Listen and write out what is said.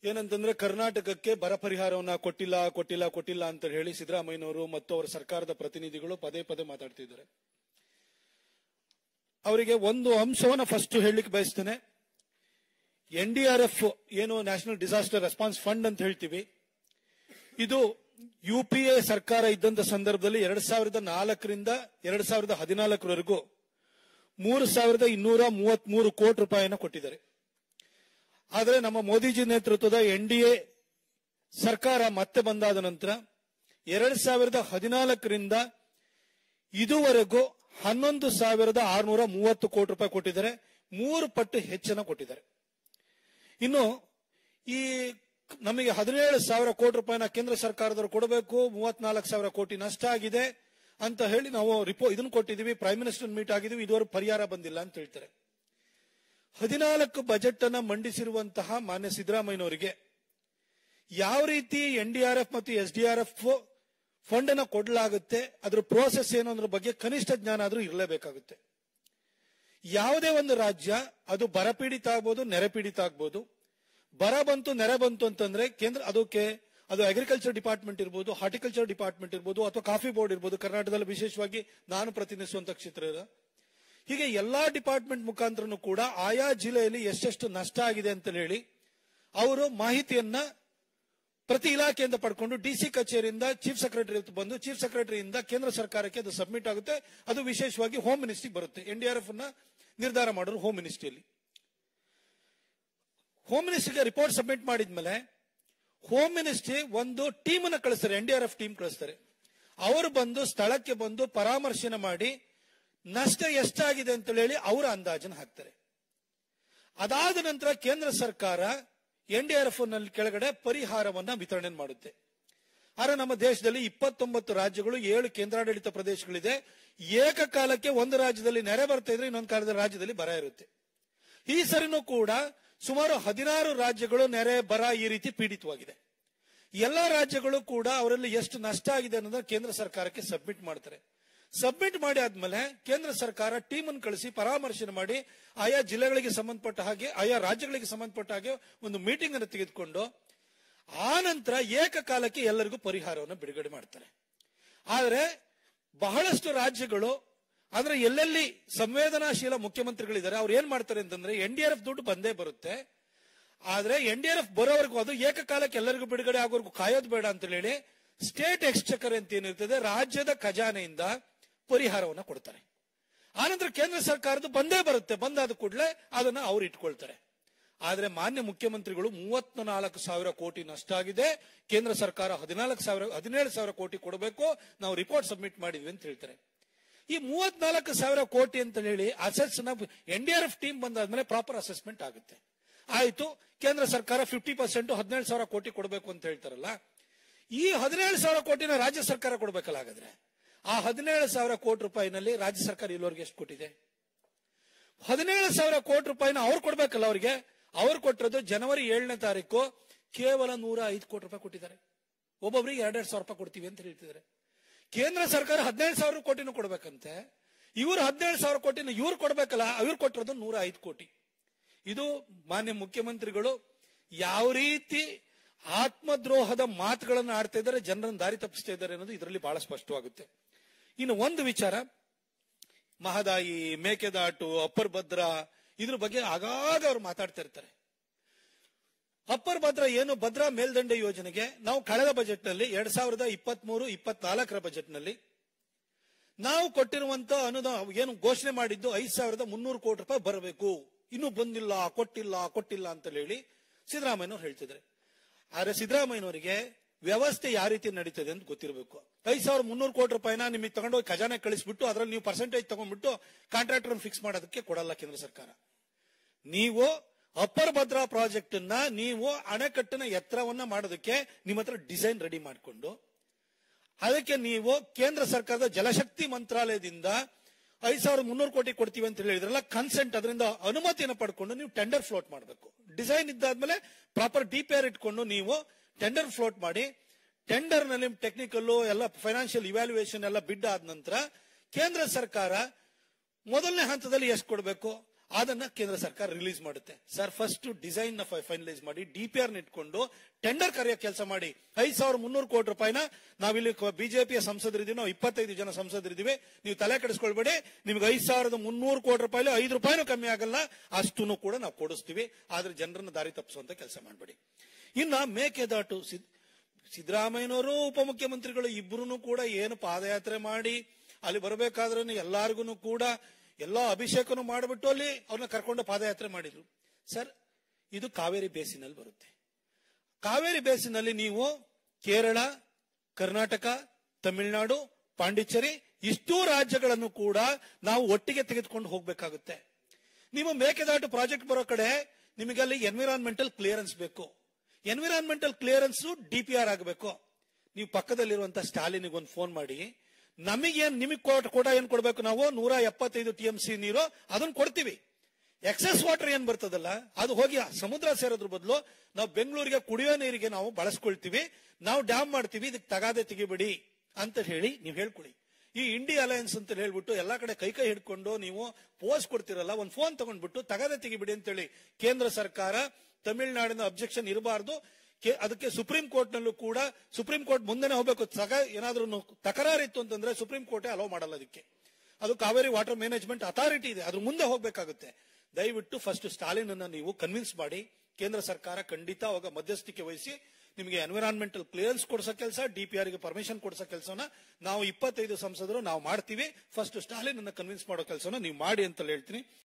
ಏನಂತಂದ್ರೆ ಕರ್ನಾಟಕಕ್ಕೆ ಬರ ಪರಿಹಾರವನ್ನ ಕೊಟ್ಟಿಲ್ಲ ಅಂತ ಹೇಳಿ ಸಿದ್ದರಾಮಯ್ಯನವರು ಮತ್ತು ಅವರ ಸರ್ಕಾರದ ಪ್ರತಿನಿಧಿಗಳು ಪದೇ ಪದೇ ಮಾತಾಡ್ತಿದ್ದಾರೆ. ಅವರಿಗೆ ಒಂದು ಅಂಶವನ್ನ ಫಸ್ಟ್ ಹೇಳಲಿಕ್ಕೆ ಬಯಸ್ತೇನೆ. NDRF ಏನು ನ್ಯಾಷನಲ್ ಡಿಸಾಸ್ಟರ್ ರೆಸ್ಪಾನ್ಸ್ ಫಂಡ್ ಅಂತ ಹೇಳ್ತೀವಿ, ಇದು UPA ಸರ್ಕಾರ ಇದ್ದಂತ ಸಂದರ್ಭದಲ್ಲಿ 2004ರಿಂದ 2014ವರೆಗೂ 3233 ಕೋಟಿ ರೂಪಾಯಿಯನ್ನು ಕೊಟ್ಟಿದ್ದಾರೆ. ಆದರೆ ನಮ್ಮ ಮೋದಿಜಿ ನೇತೃತ್ವದ NDA ಸರ್ಕಾರ ಮತ್ತೆ ಬಂದಾದ ನಂತರ 2014ರಿಂದ ಇದುವರೆಗೂ 11,630 ಕೋಟಿ ರೂಪಾಯಿ ಕೊಟ್ಟಿದ್ದಾರೆ. 3 ಪಟ್ಟು ಹೆಚ್ಚನ್ನು ಕೊಟ್ಟಿದ್ದಾರೆ. ಇನ್ನು ಈ ನಮಗೆ 17,000 ಕೋಟಿ ರೂಪಾಯಿನ ಕೇಂದ್ರ ಸರ್ಕಾರದವರು ಕೊಡಬೇಕು, 34,000 ಕೋಟಿ ನಷ್ಟ ಆಗಿದೆ ಅಂತ ಹೇಳಿ ನಾವು ಇದನ್ನು ಕೊಟ್ಟಿದ್ದೀವಿ, ಪ್ರೈಮ್ ಮಿನಿಸ್ಟರ್ ಮೀಟ್ ಆಗಿದ್ದೀವಿ, ಇದುವರೆಗೂ ಪರಿಹಾರ ಬಂದಿಲ್ಲ ಅಂತ ಹೇಳ್ತಾರೆ. 14 ಬಜೆಟ್ ಅನ್ನ ಮಂಡಿಸಿರುವಂತಹ ಮಾನ್ಯ ಸಿದ್ದರಾಮಯ್ಯನವರಿಗೆ ಯಾವ ರೀತಿ NDRF ಮತ್ತು SDRF ಫಂಡ್ ಅನ್ನ ಕೊಡಲಾಗುತ್ತೆ, ಅದರ ಪ್ರೋಸೆಸ್ ಏನು ಅನ್ನೋದ್ರ ಬಗ್ಗೆ ಕನಿಷ್ಠ ಜ್ಞಾನ ಆದ್ರೂ ಇರಲೇಬೇಕಾಗುತ್ತೆ. ಯಾವುದೇ ಒಂದು ರಾಜ್ಯ ಅದು ಬರಪೀಡಿತ ಆಗ್ಬೋದು, ನೆರೆಪೀಡಿತ ಆಗ್ಬೋದು. ಬರ ಬಂತು, ನೆರೆ ಬಂತು ಅಂತಂದ್ರೆ ಅದು ಅಗ್ರಿಕಲ್ಚರ್ ಡಿಪಾರ್ಟ್ಮೆಂಟ್ ಇರ್ಬೋದು, ಹಾರ್ಟಿಕಲ್ಚರ್ ಡಿಪಾರ್ಟ್ಮೆಂಟ್ ಇರ್ಬೋದು, ಅಥವಾ ಕಾಫಿ ಬೋರ್ಡ್ ಇರ್ಬೋದು, ಕರ್ನಾಟಕದಲ್ಲಿ ವಿಶೇಷವಾಗಿ ನಾನು ಪ್ರತಿನಿಧಿಸುವಂತ ಕ್ಷೇತ್ರ. ಹೀಗೆ ಎಲ್ಲಾ ಡಿಪಾರ್ಟ್ಮೆಂಟ್ ಮುಖಾಂತರನು ಕೂಡ ಆಯಾ ಜಿಲ್ಲೆಯಲ್ಲಿ ಎಷ್ಟೆಷ್ಟು ನಷ್ಟ ಆಗಿದೆ ಅಂತ ಹೇಳಿ ಅವರು ಮಾಹಿತಿಯನ್ನ ಪ್ರತಿ ಇಲಾಖೆಯಿಂದ ಪಡ್ಕೊಂಡು DC ಕಚೇರಿಯಿಂದ ಚೀಫ್ ಸೆಕ್ರೆಟರಿ ಬಂದು ಚೀಫ್ ಸೆಕ್ರೆಟರಿಯಿಂದ ಕೇಂದ್ರ ಸರ್ಕಾರಕ್ಕೆ ಅದು ಸಬ್ಮಿಟ್ ಆಗುತ್ತೆ. ಅದು ವಿಶೇಷವಾಗಿ ಹೋಮ್ ಮಿನಿಸ್ಟ್ರಿಗೆ ಬರುತ್ತೆ. NDRF ಅನ್ನ ನಿರ್ಧಾರ ಮಾಡೋರು ಹೋಮ್ ಮಿನಿಸ್ಟ್ರಿಯಲ್ಲಿ. ಹೋಮ್ ಮಿನಿಸ್ಟ್ರಿಗೆ ರಿಪೋರ್ಟ್ ಸಬ್ಮಿಟ್ ಮಾಡಿದ್ಮೇಲೆ ಹೋಮ್ ಮಿನಿಸ್ಟ್ರಿ ಒಂದು ಟೀಮ್ ಅನ್ನ ಕಳಿಸ್ತಾರೆ, NDRF ಟೀಮ್ ಕಳಿಸ್ತಾರೆ. ಅವರು ಬಂದು ಸ್ಥಳಕ್ಕೆ ಬಂದು ಪರಾಮರ್ಶೆ ಮಾಡಿ ನಷ್ಟ ಎಷ್ಟಾಗಿದೆ ಅಂತ ಹೇಳಿ ಅವರ ಅಂದಾಜನ್ನು ಹಾಕ್ತಾರೆ. ಅದಾದ ನಂತರ ಕೇಂದ್ರ ಸರ್ಕಾರ NDRF ನಲ್ಲಿ ಕೆಳಗಡೆ ಪರಿಹಾರವನ್ನ ವಿತರಣೆ ಮಾಡುತ್ತೆ. ಆದ್ರೆ ನಮ್ಮ ದೇಶದಲ್ಲಿ 29 ರಾಜ್ಯಗಳು, 7 ಕೇಂದ್ರಾಡಳಿತ ಪ್ರದೇಶಗಳಿದೆ. ಏಕಕಾಲಕ್ಕೆ ಒಂದು ರಾಜ್ಯದಲ್ಲಿ ನೆರೆ ಬರ್ತಾ ಇದ್ರೆ ಇನ್ನೊಂದು ಕಾಲದ ರಾಜ್ಯದಲ್ಲಿ ಬರ ಇರುತ್ತೆ. ಈ ಸರಿನೂ ಕೂಡ ಸುಮಾರು 16 ರಾಜ್ಯಗಳು ನೆರೆ ಬರ ಈ ರೀತಿ ಪೀಡಿತವಾಗಿದೆ. ಎಲ್ಲಾ ರಾಜ್ಯಗಳು ಕೂಡ ಅವರಲ್ಲಿ ಎಷ್ಟು ನಷ್ಟ ಆಗಿದೆ ಅನ್ನೋದನ್ನ ಕೇಂದ್ರ ಸರ್ಕಾರಕ್ಕೆ ಸಬ್ಮಿಟ್ ಮಾಡ್ತಾರೆ. ಸಬ್ಮಿಟ್ ಮಾಡಿ ಆದ್ಮೇಲೆ ಕೇಂದ್ರ ಸರ್ಕಾರ ಟೀಮ್ ಅನ್ನು ಕಳಿಸಿ ಪರಾಮರ್ಶೆ ಮಾಡಿ ಆಯಾ ಜಿಲ್ಲೆಗಳಿಗೆ ಸಂಬಂಧಪಟ್ಟ ಹಾಗೆ, ಆಯಾ ರಾಜ್ಯಗಳಿಗೆ ಸಂಬಂಧಪಟ್ಟ ಹಾಗೆ ಒಂದು ಮೀಟಿಂಗ್ ಅನ್ನು ತೆಗೆದುಕೊಂಡು ಆ ನಂತರ ಏಕಕಾಲಕ್ಕೆ ಎಲ್ಲರಿಗೂ ಪರಿಹಾರವನ್ನು ಬಿಡುಗಡೆ ಮಾಡ್ತಾರೆ. ಆದರೆ ಬಹಳಷ್ಟು ರಾಜ್ಯಗಳು ಅಂದ್ರೆ ಎಲ್ಲೆಲ್ಲಿ ಸಂವೇದನಾಶೀಲ ಮುಖ್ಯಮಂತ್ರಿಗಳಿದ್ದಾರೆ ಅವ್ರು ಏನ್ ಮಾಡ್ತಾರೆ ಅಂತಂದ್ರೆ NDRF ದುಡ್ಡು ಬಂದೇ ಬರುತ್ತೆ. ಆದ್ರೆ NDRF ಬರೋವರೆಗೂ ಅದು ಏಕಕಾಲಕ್ಕೆ ಎಲ್ಲರಿಗೂ ಬಿಡುಗಡೆ ಆಗೋವರೆಗೂ ಕಾಯೋದು ಬೇಡ ಅಂತ ಹೇಳಿ ಸ್ಟೇಟ್ ಎಕ್ಸ್ಚೆಕರ್ ಅಂತ ಏನಿರ್ತದೆ, ರಾಜ್ಯದ ಖಜಾನೆಯಿಂದ ಪರಿಹಾರವನ್ನ ಕೊಡ್ತಾರೆ. ಆನಂತರ ಕೇಂದ್ರ ಸರ್ಕಾರದ ಬಂದೇ ಬರುತ್ತೆ. ಬಂದಾದ ಕೂಡಲೇ ಅದನ್ನ ಅವ್ರು ಇಟ್ಕೊಳ್ತಾರೆ. ಆದ್ರೆ ಮಾನ್ಯ ಮುಖ್ಯಮಂತ್ರಿಗಳು 34,000 ಕೋಟಿ ನಷ್ಟ ಆಗಿದೆ, ಕೇಂದ್ರ ಸರ್ಕಾರ 17,000 ಕೋಟಿ ಕೊಡಬೇಕು, ನಾವು ರಿಪೋರ್ಟ್ ಸಬ್ಮಿಟ್ ಮಾಡಿದ್ವಿ ಅಂತ ಹೇಳ್ತಾರೆ. ಈ 34,000 ಕೋಟಿ ಅಂತ ಹೇಳಿ ಅಸೆಟ್ಸ್ NDRF ಟೀಮ್ ಬಂದಾದ್ಮೇಲೆ ಪ್ರಾಪರ್ ಅಸೆಸ್ಮೆಂಟ್ ಆಗುತ್ತೆ. ಆಯ್ತು, ಕೇಂದ್ರ ಸರ್ಕಾರ 50% 17,000 ಕೋಟಿ ಕೊಡಬೇಕು ಅಂತ ಹೇಳ್ತಾರಲ್ಲ, ಈ 17,000 ಕೋಟಿನ ರಾಜ್ಯ ಸರ್ಕಾರ ಕೊಡಬೇಕಲ್ಲ. ಹಾಗಾದ್ರೆ ಆ 17,000 ಕೋಟಿ ರೂಪಾಯಿನಲ್ಲಿ ರಾಜ್ಯ ಸರ್ಕಾರ ಇಲ್ಲಿವರೆಗೆ ಎಷ್ಟು ಕೊಟ್ಟಿದೆ? 17,000 ಕೋಟಿ ರೂಪಾಯಿನ ಅವ್ರು ಕೊಡ್ಬೇಕಲ್ಲ. ಅವ್ರು ಕೊಟ್ಟಿರೋದು ಜನವರಿ 7ನೇ ತಾರೀಕು ಕೇವಲ 105 ಕೋಟಿ ರೂಪಾಯಿ ಕೊಟ್ಟಿದ್ದಾರೆ. ಒಬ್ಬೊಬ್ರಿಗೆ 2,000 ರೂಪಾಯಿ ಕೊಡ್ತೀವಿ ಅಂತ ಹೇಳ್ತಿದ್ದಾರೆ. ಕೇಂದ್ರ ಸರ್ಕಾರ 17,000 ಕೋಟಿನೂ ಕೊಡ್ಬೇಕಂತೆ. ಇವರು 17,000 ಕೋಟಿನ ಇವ್ರು ಕೊಡ್ಬೇಕಲ್ಲ, ಅವ್ರು ಕೊಟ್ಟಿರೋದು 105 ಕೋಟಿ. ಇದು ಮಾನ್ಯ ಮುಖ್ಯಮಂತ್ರಿಗಳು ಯಾವ ರೀತಿ ಆತ್ಮದ್ರೋಹದ ಮಾತುಗಳನ್ನು ಆಡ್ತಾ ಇದ್ದಾರೆ, ಜನರನ್ನು ದಾರಿ ತಪ್ಪಿಸ್ತಾ ಇದ್ದಾರೆ ಅನ್ನೋದು ಇದರಲ್ಲಿ ಬಹಳ ಸ್ಪಷ್ಟವಾಗುತ್ತೆ. ಇನ್ನು ಒಂದು ವಿಚಾರ, ಮಹದಾಯಿ, ಮೇಕೆದಾಟು, ಅಪ್ಪರ್ ಭದ್ರಾ ಇದ್ರ ಬಗ್ಗೆ ಆಗಾಗ ಅವರು ಮಾತಾಡ್ತಾ ಇರ್ತಾರೆ. ಅಪ್ಪರ್ ಭದ್ರಾ ಏನು ಭದ್ರಾ ಮೇಲ್ದಂಡೆ ಯೋಜನೆಗೆ ನಾವು ಕಳೆದ ಬಜೆಟ್ ನಲ್ಲಿ 2023-24 ಬಜೆಟ್ ನಲ್ಲಿ ನಾವು ಕೊಟ್ಟಿರುವಂತ ಅನುದಾನ ಏನು ಘೋಷಣೆ ಮಾಡಿದ್ದು 5,300 ಕೋಟಿ ರೂಪಾಯಿ ಬರಬೇಕು, ಇನ್ನೂ ಬಂದಿಲ್ಲ, ಕೊಟ್ಟಿಲ್ಲ ಅಂತ ಹೇಳಿ ಸಿದ್ದರಾಮಯ್ಯನವರು ಹೇಳ್ತಿದ್ದಾರೆ. ಆದ್ರೆ ಸಿದ್ದರಾಮಯ್ಯನವರಿಗೆ ವ್ಯವಸ್ಥೆ ಯಾವ ರೀತಿ ನಡೀತದೆ ಅಂತ ಗೊತ್ತಿರಬೇಕು. 5,300 ಕೋಟಿ ರೂಪಾಯಿನ ನಿಮಗೆ ತಗೊಂಡೋಗಿ ಖಜಾನೆ ಕಳಿಸ್ಬಿಟ್ಟು ಅದರಲ್ಲಿ ನೀವು ಪರ್ಸೆಂಟೇಜ್ ತಗೊಂಡ್ಬಿಟ್ಟು ಕಾಂಟ್ರಾಕ್ಟರ್ ಫಿಕ್ಸ್ ಮಾಡೋದಕ್ಕೆ ಕೊಡಲ್ಲ ಕೇಂದ್ರ ಸರ್ಕಾರ. ನೀವು ಅಪ್ಪರ್ ಭದ್ರಾ ಪ್ರಾಜೆಕ್ಟ್ ಅನ್ನ ನೀವು ಅಣೆಕಟ್ಟಿನ ಎತ್ತರವನ್ನ ಮಾಡೋದಕ್ಕೆ ನಿಮ್ಮ ಹತ್ರ ಡಿಸೈನ್ ರೆಡಿ ಮಾಡಿಕೊಂಡು ಅದಕ್ಕೆ ನೀವು ಕೇಂದ್ರ ಸರ್ಕಾರದ ಜಲಶಕ್ತಿ ಮಂತ್ರಾಲಯದಿಂದ 5,300 ಕೋಟಿ ಕೊಡ್ತೀವಿ ಅಂತ ಹೇಳಿದ್ರಲ್ಲ, ಕನ್ಸೆಂಟ್, ಅದರಿಂದ ಅನುಮತಿಯನ್ನು ಪಡ್ಕೊಂಡು ನೀವು ಟೆಂಡರ್ ಫ್ಲೋಟ್ ಮಾಡಬೇಕು. ಡಿಸೈನ್ ಇದ್ದಾದ್ಮೇಲೆ ಪ್ರಾಪರ್ DPR ಇಟ್ಕೊಂಡು ನೀವು ಟೆಂಡರ್ ಫ್ಲೋಟ್ ಮಾಡಿ, ಟೆಂಡರ್ ನಲ್ಲಿ ಟೆಕ್ನಿಕಲ್ ಎಲ್ಲ ಫೈನಾನ್ಷಿಯಲ್ ಇವ್ಯಾಲ್ಯೂಯೇಷನ್ ಎಲ್ಲ ಬಿಡ್ ಆದ ನಂತರ ಕೇಂದ್ರ ಸರ್ಕಾರ ಮೊದಲನೇ ಹಂತದಲ್ಲಿ ಎಷ್ಟು ಕೊಡಬೇಕು ಅದನ್ನ ಕೇಂದ್ರ ಸರ್ಕಾರ ರಿಲೀಸ್ ಮಾಡುತ್ತೆ. ಸರ್, ಫಸ್ಟ್ ಡಿಸೈನ್ ನ ಫೈನಲೈಸ್ ಮಾಡಿ DPR ಇಟ್ಕೊಂಡು ಟೆಂಡರ್ ಕರೆಯೋ ಕೆಲಸ ಮಾಡಿ. 5,300 ಕೋಟಿ ರೂಪಾಯಿನ ನಾವಿಲ್ಲಿ ಬಿಜೆಪಿಯ ಸಂಸದರಿದ್ದೀವಿ, ನಾವು 25 ಜನ ಸಂಸದರಿದ್ದೀವಿ, ನೀವು ತಲೆ ಕೆಡಿಸ್ಕೊಳ್ಬೇಡಿ. ನಿಮ್ಗೆ 5,300 ಕೋಟಿ ರೂಪಾಯಿ 5 ರೂಪಾಯಿನೂ ಕಮ್ಮಿ ಆಗಲ್ಲ, ಅಷ್ಟನ್ನು ಕೂಡ ನಾವು ಕೊಡಿಸ್ತೀವಿ. ಆದ್ರೆ ಜನರನ್ನ ದಾರಿ ತಪ್ಪಿಸುವಂತ ಕೆಲಸ ಮಾಡಬೇಡಿ. ಇನ್ನ ಮೇಕೆದಾಟು, ಸಿದ್ದರಾಮಯ್ಯನವರು ಉಪಮುಖ್ಯಮಂತ್ರಿಗಳು ಇಬ್ಬರೂ ಕೂಡ ಏನು ಪಾದಯಾತ್ರೆ ಮಾಡಿ ಅಲ್ಲಿ ಬರಬೇಕಾದ್ರೆ ಎಲ್ಲಾರ್ಗು ಕೂಡ ಎಲ್ಲಾ ಅಭಿಷೇಕನು ಮಾಡಿಬಿಟ್ಟು ಅಲ್ಲಿ ಅವ್ರನ್ನ ಕರ್ಕೊಂಡು ಪಾದಯಾತ್ರೆ ಮಾಡಿದ್ರು. ಸರ್, ಇದು ಕಾವೇರಿ ಬೇಸಿನಲ್ಲಿ ಬರುತ್ತೆ. ಕಾವೇರಿ ಬೇಸಿನಲ್ಲಿ ನೀವು ಕೇರಳ, ಕರ್ನಾಟಕ, ತಮಿಳುನಾಡು, ಪಾಂಡಿಚೇರಿ ಇಷ್ಟೂ ರಾಜ್ಯಗಳನ್ನು ಕೂಡ ನಾವು ಒಟ್ಟಿಗೆ ತೆಗೆದುಕೊಂಡು ಹೋಗ್ಬೇಕಾಗುತ್ತೆ. ನೀವು ಮೇಕೆದಾಟು ಪ್ರಾಜೆಕ್ಟ್ ಬರೋ ಕಡೆ ನಿಮಗೆ ಅಲ್ಲಿ ಎನ್ವಿರಾನ್ಮೆಂಟಲ್ ಕ್ಲಿಯರೆನ್ಸ್ ಬೇಕು. ಎನ್ವಿರಾನ್ಮೆಂಟಲ್ ಕ್ಲಿಯರೆನ್ಸ್ DPR ಆಗಬೇಕು. ನೀವು ಪಕ್ಕದಲ್ಲಿರುವಂತಹ ಸ್ಟಾಲಿನಿಗೆ ಒಂದು ಫೋನ್ ಮಾಡಿ, ನಿಮಗೆ ಕೋಟ ಏನ್ ಕೊಡ್ಬೇಕು, ನಾವು 175 TMC ನೀರು ಅದನ್ನ ಕೊಡ್ತೀವಿ. ಎಕ್ಸೆಸ್ ವಾಟರ್ ಏನ್ ಬರ್ತದಲ್ಲ ಅದು ಹೋಗಿ ಸಮುದ್ರ ಸೇರೋದ್ರ ಬದಲು ನಾವು ಬೆಂಗಳೂರಿಗೆ ಕುಡಿಯೋ ನೀರಿಗೆ ನಾವು ಬಳಸ್ಕೊಳ್ತೀವಿ, ನಾವು ಡ್ಯಾಮ್ ಮಾಡ್ತೀವಿ, ಇದಕ್ಕೆ ತಗಾದೆ ತೆಗಿಬೇಡಿ ಅಂತ ಹೇಳಿ ನೀವು ಹೇಳ್ಕೊಳ್ಳಿ. ಈ ಇಂಡಿಯಾ ಅಲಯನ್ಸ್ ಅಂತ ಹೇಳ್ಬಿಟ್ಟು ಎಲ್ಲಾ ಕಡೆ ಕೈ ಹಿಡ್ಕೊಂಡು ನೀವು ಪೋಸ್ಟ್ ಕೊಡ್ತಿರಲ್ಲ, ಒಂದು ಫೋನ್ ತಗೊಂಡ್ಬಿಟ್ಟು ತಗಾದೆ ತೆಗಿಬಿಡಿ ಅಂತೇಳಿ ಕೇಂದ್ರ ಸರ್ಕಾರ, ತಮಿಳುನಾಡಿನ ಅಬ್ಜೆಕ್ಷನ್ ಇರಬಾರ್ದು. ಅದಕ್ಕೆ ಸುಪ್ರೀಂ ಕೋರ್ಟ್ ನಲ್ಲೂ ಕೂಡ, ಸುಪ್ರೀಂ ಕೋರ್ಟ್ ಮುಂದೆನೆ ಹೋಗ್ಬೇಕು. ಏನಾದ್ರೂ ತಕರಾರಿತ್ತು ಅಂತಂದ್ರೆ ಸುಪ್ರೀಂ ಕೋರ್ಟೇ ಅಲೋ ಮಾಡಲ್ಲ. ಅದಕ್ಕೆ ಅದು ಕಾವೇರಿ ವಾಟರ್ ಮ್ಯಾನೇಜ್ಮೆಂಟ್ ಅಥಾರಿಟಿ ಇದೆ, ಅದ್ರ ಮುಂದೆ ಹೋಗ್ಬೇಕಾಗುತ್ತೆ. ದಯವಿಟ್ಟು ಫಸ್ಟ್ ಸ್ಟಾಲಿನ್ ಅನ್ನ ನೀವು ಕನ್ವಿನ್ಸ್ ಮಾಡಿ. ಕೇಂದ್ರ ಸರ್ಕಾರ ಖಂಡಿತ ಅವಾಗ ಮಧ್ಯಸ್ಥಿಕೆ ವಹಿಸಿ ನಿಮಗೆ ಎನ್ವಿರಾನ್ಮೆಂಟಲ್ ಕ್ಲಿಯರೆನ್ಸ್ ಕೊಡಿಸೋ ಕೆಲಸ, DPR ಗೆ ಪರ್ಮಿಷನ್ ಕೊಡಿಸೋ ಕೆಲಸನ ನಾವು 25 ಸಂಸದರು ನಾವು ಮಾಡ್ತೀವಿ. ಫಸ್ಟ್ ಸ್ಟಾಲಿನ್ ಅನ್ನ ಕನ್ವಿನ್ಸ್ ಮಾಡೋ ಕೆಲಸನ ನೀವು ಮಾಡಿ ಅಂತ ಹೇಳ್ತೀನಿ.